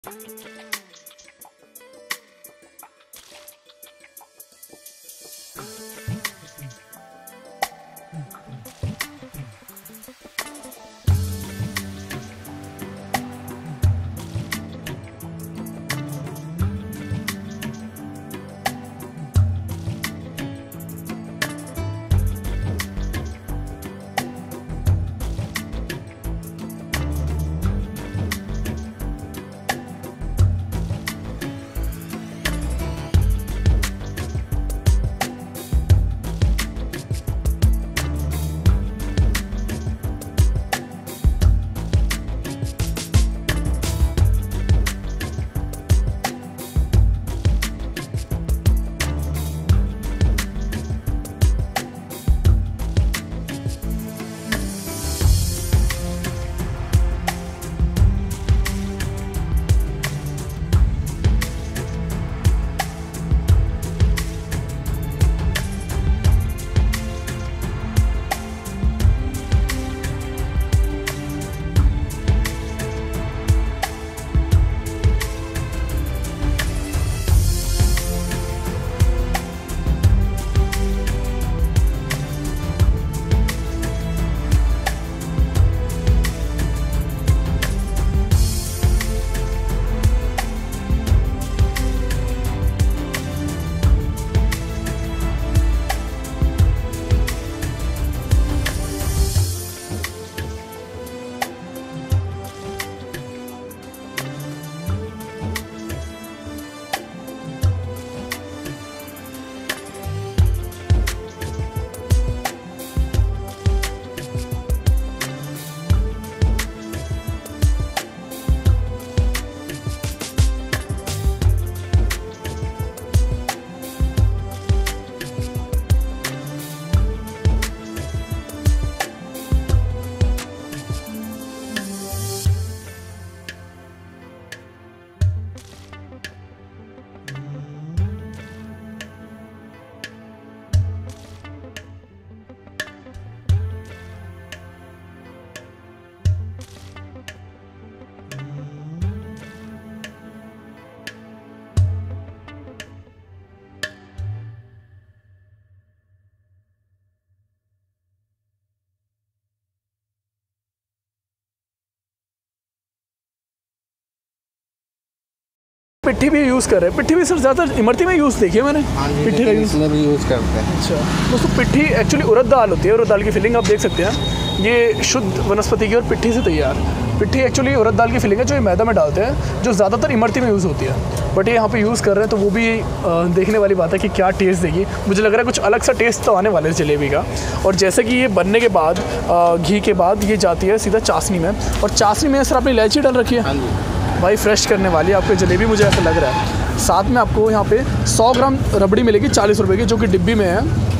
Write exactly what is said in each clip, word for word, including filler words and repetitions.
पिट्ठी भी यूज़ कर रहे हैं। पिट्ठी भी सर ज़्यादातर इमरती में यूज़ देखी है मैंने। पिट्ठी का यूज़ भी यूज़ करते हैं। अच्छा दोस्तों, पिट्ठी एक्चुअली उड़द दाल होती है। उड़द दाल की फिलिंग आप देख सकते हैं, ये शुद्ध वनस्पति की और पिट्ठी से तैयार। पिट्ठी एक्चुअली उड़द दाल की फिलिंग है जो ये मैदा में डालते हैं, जो ज़्यादातर इमरती में यूज़ होती है। बट ये यहाँ पे यूज़ कर रहे हैं तो वो भी देखने वाली बात है कि क्या टेस्ट देगी। मुझे लग रहा है कुछ अलग सा टेस्ट तो आने वाला है जलेबी का। और जैसे कि ये बनने के बाद घी के बाद ये जाती है सीधा चाशनी में, और चाशनी में सर आपने इलायची डाल रखी है भाई, फ्रेश करने वाली है आपकी जलेबी, मुझे ऐसा लग रहा है। साथ में आपको यहाँ पे सौ ग्राम रबड़ी मिलेगी चालीस रुपए की, जो कि डिब्बी में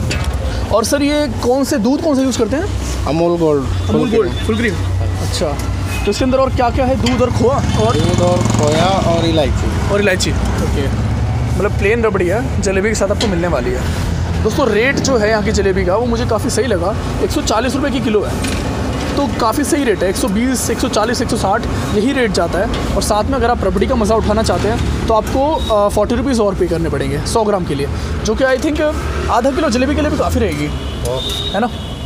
है। और सर ये कौन से दूध कौन से यूज़ करते हैं? Amul gold, Amul gold full cream. अच्छा, तो इसके अंदर और क्या क्या है? दूध और खोआ और दूध और खोया और इलायची और इलायची ओके, मतलब प्लेन रबड़ी है, जलेबी के साथ आपको मिलने वाली है। दोस्तों रेट जो है यहाँ की जलेबी का वो मुझे काफ़ी सही लगा। एक सौ चालीस रुपये की किलो है, तो काफ़ी सही रेट है। एक सौ बीस, एक सौ चालीस, एक सौ साठ यही रेट जाता है। और साथ में अगर आप रबड़ी का मज़ा उठाना चाहते हैं तो आपको फोर्टी रुपीज़ और पे करने पड़ेंगे सौ ग्राम के लिए, जो कि आई थिंक आधा किलो जलेबी के लिए भी काफ़ी रहेगी, है ना।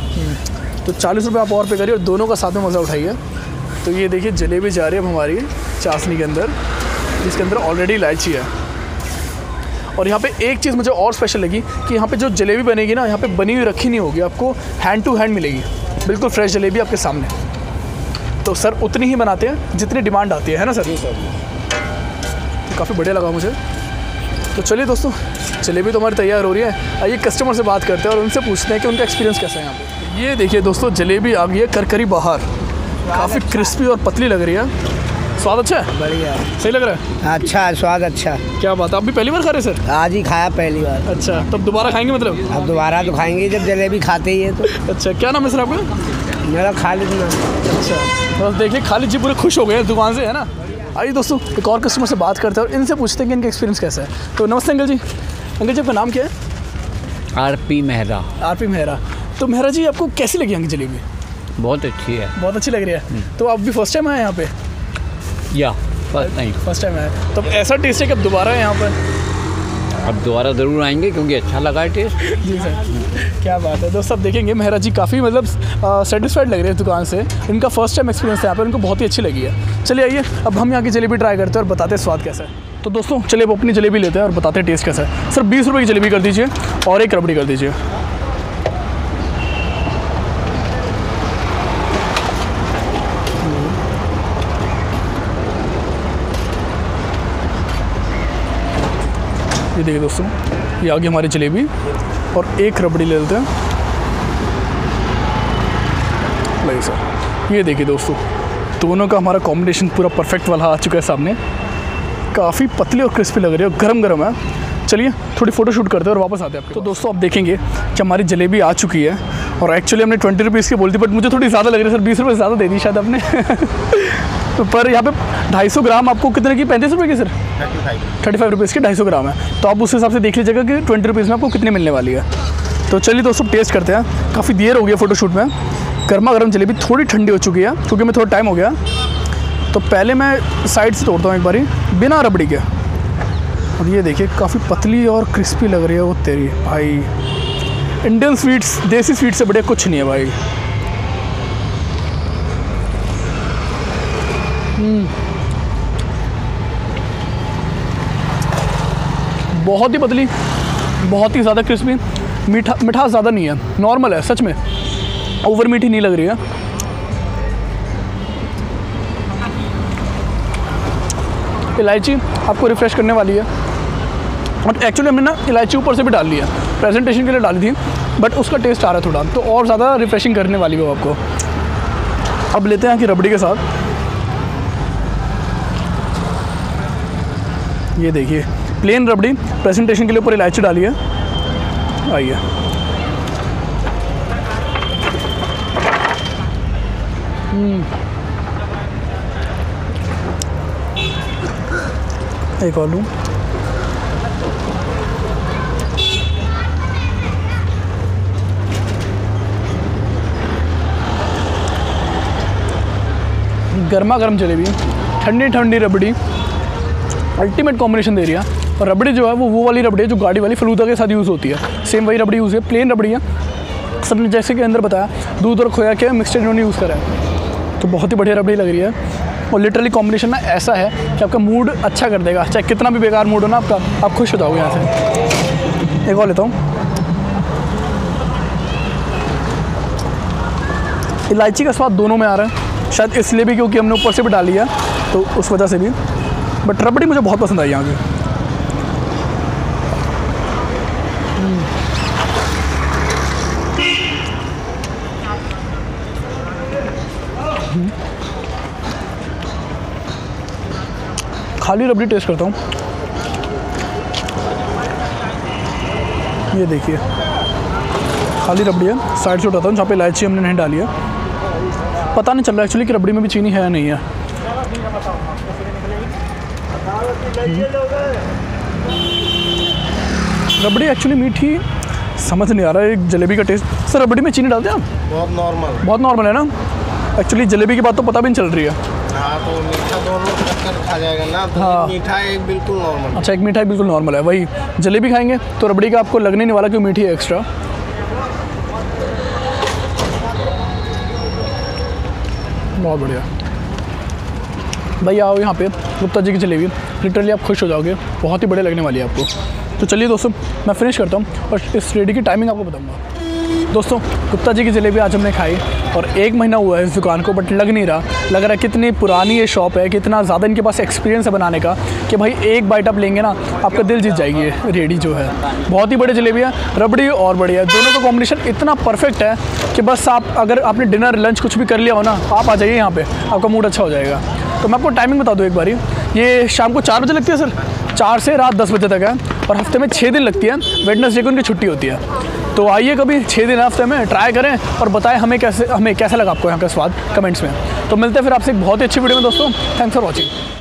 तो चालीस रुपये आप और पे करिए और दोनों का साथ में मज़ा उठाइए। तो ये देखिए जलेबी जा रही है अब हमारी चाशनी के अंदर, जिसके अंदर ऑलरेडी इलायची है। और यहाँ पे एक चीज़ मुझे और स्पेशल लगी कि यहाँ पे जो जलेबी बनेगी ना, यहाँ पे बनी हुई रखी नहीं होगी, आपको हैंड टू हैंड मिलेगी, बिल्कुल फ्रेश जलेबी आपके सामने। तो सर उतनी ही बनाते हैं जितनी डिमांड आती है, है ना सर? जी सर। तो काफ़ी बढ़िया लगा मुझे। तो चलिए दोस्तों, जलेबी तो हमारी तैयार हो रही है। आइए कस्टमर से बात करते हैं और उनसे पूछते हैं कि उनका एक्सपीरियंस कैसा है यहाँ पे। ये देखिए दोस्तों, जलेबी आ गई है करकरी बाहर, काफ़ी क्रिस्पी और पतली लग रही है। स्वाद अच्छा है? बढ़िया, सही लग रहा है? अच्छा है, स्वाद अच्छा है। क्या बात है, आप भी पहली बार खा रहे सर? आज ही खाया पहली बार। अच्छा, तब दोबारा खाएंगे मतलब? अब दोबारा तो खाएंगे जब जलेबी खाते ही है तो। अच्छा, क्या नाम है सर आपका? मेरा खालिद नाम। अच्छा, तो देखिए खालिद जी पूरे खुश हो गए इस दुकान से, है ना। आइए दोस्तों, एक और कस्टमर से बात करते हैं और इनसे पूछते हैं कि इनका एक्सपीरियंस कैसा है। तो नमस्ते अंकल जी। अंकल जी आपका नाम क्या है? R P Mehra. R P Mehra. तो मेहरा जी आपको कैसी लगी यहाँ की जलेबी? बहुत अच्छी है। बहुत अच्छी लग रही है। तो आप भी फर्स्ट टाइम आए यहाँ पे? या फर्स्ट टाइम फर्स्ट टाइम आया। तो ऐसा टेस्ट है कि अब दोबारा है यहाँ पर? अब दोबारा ज़रूर आएंगे क्योंकि अच्छा लगा है टेस्ट। जी सर, क्या बात है। दोस्तों आप देखेंगे मेहरा जी काफ़ी मतलब सेटिस्फाइड लग रहे हैं दुकान से। इनका फर्स्ट टाइम एक्सपीरियंस है यहाँ पर, इनको बहुत ही अच्छी लगी है। चलिए आइए अब हम यहाँ की जलेबी ट्राई करते हैं और बताते हैं स्वाद कैसा है। तो दोस्तों चलिए अब अपनी जलेबी लेते हैं और बताते हैं टेस्ट कैसा है। सर बीस रुपये की जलेबी कर दीजिए और एक रबड़ी कर दीजिए। ये देखिए दोस्तों, ये आ गई हमारी जलेबी और एक रबड़ी ले लेते हैं। नहीं सर, ये देखिए दोस्तों, दोनों का हमारा कॉम्बिनेशन पूरा परफेक्ट वाला आ चुका है सामने। काफ़ी पतली और क्रिस्पी लग रही है और गरम गरम है। चलिए थोड़ी फ़ोटो शूट करते हैं और वापस आते हैं आपके। तो दोस्तों आप देखेंगे कि हमारी जलेबी आ चुकी है और एक्चुअली हमने ट्वेंटी रुपीज़ की बोली थी, बट मुझे थोड़ी ज़्यादा लग रही है सर, बीस रुपये ज़्यादा दे दी शायद आपने। तो पर यहाँ पे ढाई सौ ग्राम आपको कितने की? पैंतीस रुपये की sir? Thirty five thirty five rupees की ढाई सौ ग्राम है। तो आप उस हिसाब से देख लीजिएगा कि ट्वेंटी रुपीज़ में आपको कितने मिलने वाली है। तो चलिए दोस्तों टेस्ट करते हैं। काफ़ी देर हो गई फ़ोटोशूट में। गर्मा गर्म जलेबी थोड़ी ठंडी हो चुकी है क्योंकि मैं थोड़ा टाइम हो गया। तो पहले मैं साइड से तोड़ता हूँ एक बारी बिना रबड़ी के। और ये देखिए काफ़ी पतली और क्रिस्पी लग रही है वो तेरी भाई। इंडियन स्वीट्स, देसी स्वीट से बढ़िया कुछ नहीं है भाई। बहुत ही पतली, बहुत ही ज़्यादा क्रिस्पी। मीठा मिठास ज़्यादा नहीं है, नॉर्मल है सच में, ओवर मीठी नहीं लग रही है। इलायची आपको रिफ़्रेश करने वाली है और एक्चुअली हमने ना इलायची ऊपर से भी डाल ली है, प्रेजेंटेशन के लिए डाली थी, बट उसका टेस्ट आ रहा है थोड़ा, तो और ज़्यादा रिफ़्रेशिंग करने वाली है वो आपको। अब लेते हैं कि रबड़ी के साथ। ये देखिए प्लेन रबड़ी, प्रेजेंटेशन के लिए ऊपर इलायची डाली है। आइए एक और लूँ। गर्मा गर्म जलेबी, ठंडी ठंडी रबड़ी, अल्टीमेट कॉम्बिनेशन दे रही है। और रबड़ी जो है वो वो वाली रबड़ी है जो गाड़ी वाली फलूदा के साथ यूज़ होती है। सेम वही रबड़ी यूज़ है, प्लेन रबड़ी है। सबने जैसे कि अंदर बताया दूध और खोया के मिक्सचर इन्होंने यूज़ करा है। तो बहुत ही बढ़िया रबड़ी लग रही है और लिटरली कॉम्बिनेशन ना ऐसा है कि आपका मूड अच्छा कर देगा। चाहे कितना भी बेकार मूड हो ना आपका, आप खुश हो जाओगे यहाँ से। एक और लेता हूँ। इलायची का स्वाद दोनों में आ रहा है, शायद इसलिए भी क्योंकि हमने ऊपर से भी डाली है तो उस वजह से भी। बट रबड़ी मुझे बहुत पसंद आई यहाँ की। खाली रबड़ी टेस्ट करता हूँ। ये देखिए खाली रबड़ी है। साइड से उठाता हूँ जहाँ पे इलायची हमने नहीं डाली है। पता नहीं चल रहा एक्चुअली कि रबड़ी में भी चीनी है या नहीं है। रबड़ी एक्चुअली मीठी समझ नहीं आ रहा है। एक जलेबी का टेस्ट। सर रबड़ी में चीनी डालते हैं आप? बहुत नॉर्मल, बहुत नॉर्मल है ना। एक्चुअली जलेबी की बात तो पता भी नहीं चल रही है। हाँ तो मीठा दोनों टक्कर खा जाएगा ना, तो हाँ। मीठा एक बिल्कुल नॉर्मल। अच्छा एक मीठा एक बिल्कुल नॉर्मल है। वही जलेबी खाएंगे तो रबड़ी का आपको लगने नहीं वाला कि मीठी है एक्स्ट्रा। बहुत बढ़िया भाई। आओ यहाँ पे गुप्ता जी की जलेबी, लिटरली आप खुश हो जाओगे, बहुत ही बढ़िया लगने वाली है आपको। तो चलिए दोस्तों मैं फिनिश करता हूँ और इस रेडी की टाइमिंग आपको बताऊँगा। दोस्तों गुप्ता जी की जलेबी आज हमने खाई और एक महीना हुआ है इस दुकान को, बट लग नहीं रहा। लग रहा है कितनी पुरानी ये शॉप है, कितना ज़्यादा इनके पास एक्सपीरियंस है बनाने का कि भाई एक बाइट आप लेंगे ना आपका दिल जीत जाएगी। ये रेडी जो है बहुत ही बड़ी जलेबी है, रबड़ी और बढ़िया है। दोनों का कॉम्बिनेशन इतना परफेक्ट है कि बस आप अगर आपने डिनर लंच कुछ भी कर लिया हो ना, आप आ जाइए यहाँ पर, आपका मूड अच्छा हो जाएगा। तो मैं आपको टाइमिंग बता दूँ एक बारी। ये शाम को चार बजे लगती है सर, चार से रात दस बजे तक है और हफ्ते में छः दिन लगती है। वेडनेसडे को उनकी छुट्टी होती है। तो आइए कभी छः दिन हफ्ते में ट्राई करें और बताएं हमें कैसे हमें कैसा लगा आपको यहाँ का स्वाद कमेंट्स में। तो मिलते हैं फिर आपसे एक बहुत ही अच्छी वीडियो में दोस्तों। Thanks for watching.